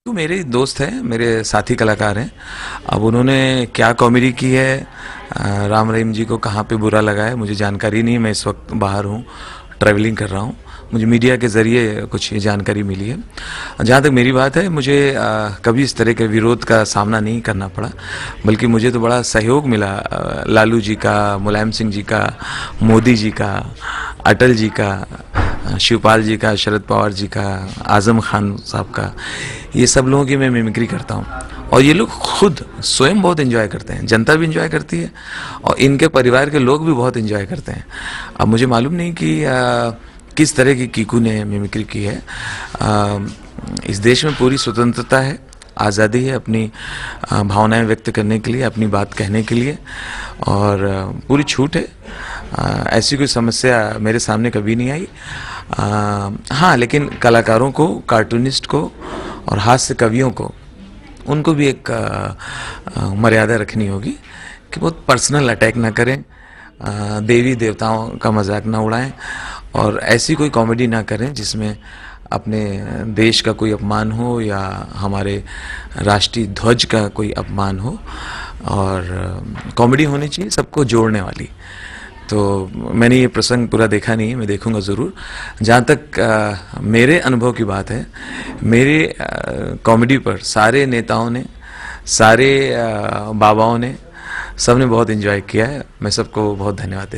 तो मेरे ही दोस्त हैं, मेरे साथी कलाकार हैं। अब उन्होंने क्या कॉमेडी की है, राम रहीम जी को कहाँ पे बुरा लगा है, मुझे जानकारी नहीं है। मैं इस वक्त बाहर हूँ, ट्रैवलिंग कर रहा हूँ। मुझे मीडिया के ज़रिए कुछ जानकारी मिली है। जहाँ तक मेरी बात है, मुझे कभी इस तरह के विरोध का सामना नहीं करना पड़ा, बल्कि मुझे तो बड़ा सहयोग मिला लालू जी का, मुलायम सिंह जी का, मोदी जी का, अटल जी का, शिवपाल जी का, शरद पवार जी का, आज़म खान साहब का। ये सब लोगों की मैं मिमिक्री करता हूँ और ये लोग खुद स्वयं बहुत एंजॉय करते हैं, जनता भी एंजॉय करती है और इनके परिवार के लोग भी बहुत एंजॉय करते हैं। अब मुझे मालूम नहीं कि किस तरह की कीकू ने मिमिक्री की है। इस देश में पूरी स्वतंत्रता है, आज़ादी है अपनी भावनाएं व्यक्त करने के लिए, अपनी बात कहने के लिए, और पूरी छूट है। ऐसी कोई समस्या मेरे सामने कभी नहीं आई। हाँ, लेकिन कलाकारों को, कार्टूनिस्ट को और हास्य कवियों को, उनको भी एक मर्यादा रखनी होगी कि बहुत पर्सनल अटैक ना करें, देवी देवताओं का मजाक ना उड़ाएं और ऐसी कोई कॉमेडी ना करें जिसमें अपने देश का कोई अपमान हो या हमारे राष्ट्रीय ध्वज का कोई अपमान हो। और कॉमेडी होनी चाहिए सबको जोड़ने वाली। तो मैंने ये प्रसंग पूरा देखा नहीं है, मैं देखूंगा ज़रूर। जहाँ तक मेरे अनुभव की बात है, मेरे कॉमेडी पर सारे नेताओं ने, सारे बाबाओं ने, सबने बहुत एंजॉय किया है। मैं सबको बहुत धन्यवाद देता हूं।